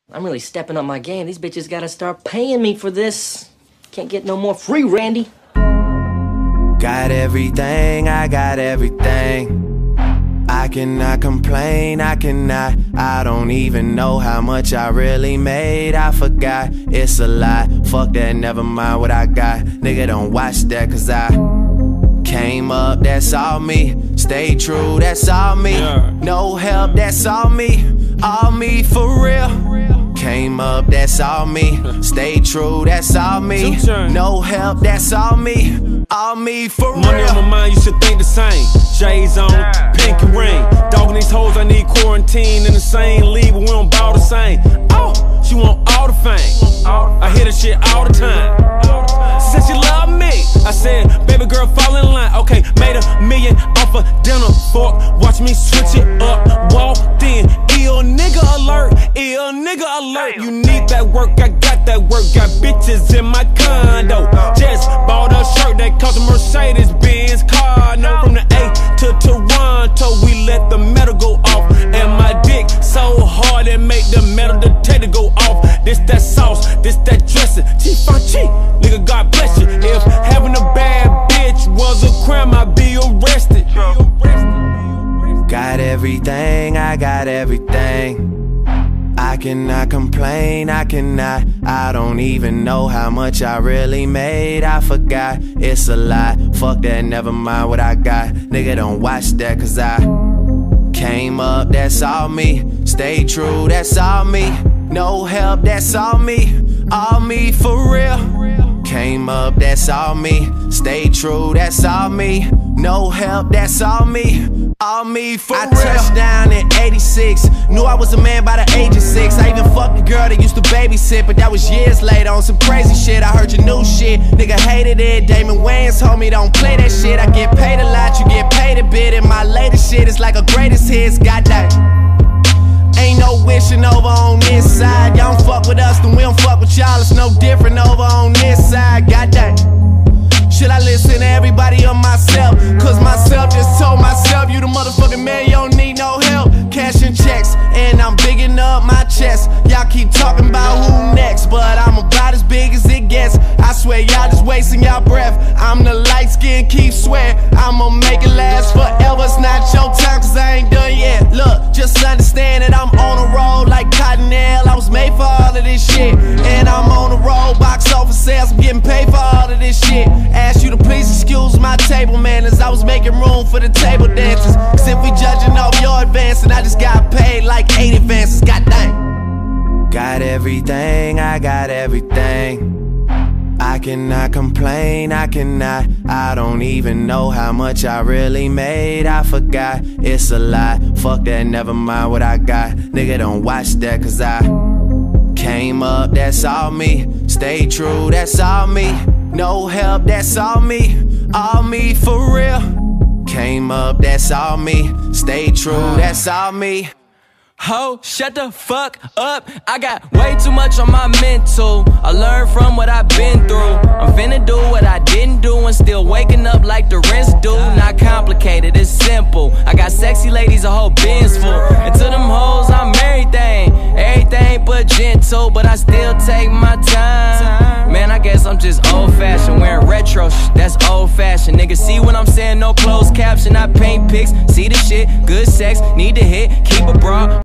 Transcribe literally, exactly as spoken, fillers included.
I'm really stepping up my game. These bitches gotta start paying me for this. Can't get no more free, Randy. Got everything, I got everything. I cannot complain, I cannot. I don't even know how much I really made. I forgot, it's a lie. Fuck that, never mind what I got. Nigga, don't watch that, cause I came up, that's all me. Stay true, that's all me. No help, that's all me. All me for real. Came up, that's all me. Stay true, that's all me. No help, that's all me. All me for real. Money on my mind, you should think the same. J's on, pinky ring. Dogging these hoes, I need quarantine. In the same league, but we don't ball the same. Oh, she want all the fame. I hear this shit all the time. She said she love me. I said, baby girl, fall in line. Okay, made a million off a dinner fork. Watch me switch it up. Walked in, ill nigga alert. Ill nigga alert. You need that work, I got that work. Got bitches in my condo. Just bought a shirt that cost a Mercedes Benz car. No, from the A to Toronto, we let the metal go off. And my dick so hard it make the metal detector go off. This that sauce, this that dressing. Chief on cheap, nigga, God bless you. If having a bad bitch was a crime, I'd be arrested. Got everything, I got everything. I cannot complain, I cannot. I don't even know how much I really made. I forgot, it's a lie. Fuck that, never mind what I got. Nigga, don't watch that, cause I came up, that's all me. Stay true, that's all me. No help, that's all me. All me for real. Came up, that's all me. Stay true, that's all me. No help, that's all me. All me for I real. I touched down in eighty-six. Knew I was a man by the age of six. I even fucked a girl that used to babysit, but that was years later on some crazy shit. I heard your new shit, nigga hated it. Damon Wayans told me don't play that shit. I get paid a lot, you get paid a bit. And my latest shit is like a greatest hits. Goddamn. Ain't no wishing over on this side. Y'all don't fuck with us, then we don't fuck with y'all. It's no different over on this side. Goddamn. Should I listen to everybody or myself? Cause myself just told myself, you the motherfucking man, you don't need no help. Cashing checks, and I'm bigging up my chest. Y'all keep talking about who next, but I'm about as big as it gets. I swear y'all just wasting y'all breath. I'm the light skin, keep swear I'ma make it last forever. It's not your time, cause I ain't done yet. Look, just understand that I'm on a roll like Cottonelle. I was made for all of this shit, and I'm on a roll, box office sales, I'm getting paid for all of this shit. Ask you to please excuse my table manners. I was making room for the table dancers. Cause if we judging off your advancing, I just got paid like eight advances. God dang. Got everything, I got everything. I cannot complain, I cannot. I don't even know how much I really made. I forgot, it's a lie. Fuck that, never mind what I got. Nigga, don't watch that, cause I came up, that's all me. Stay true, that's all me. No help, that's all me. All me for real. Came up, that's all me. Stay true, that's all me. Ho, shut the fuck up. I got way too much on my mental. I learned from what I've been through. I'm finna do what I didn't do and still waking up like the rest do. Not complicated, it's simple. I got sexy ladies, a whole bin's full. And to them hoes, I'm everything. Everything but gentle, but I still take my time. Man, I guess I'm just old-fashioned. Wearing retro sh that's old-fashioned. Nigga, see what I'm saying? No closed caption, I paint pics. See the shit, good sex, need to hit, keep a bra.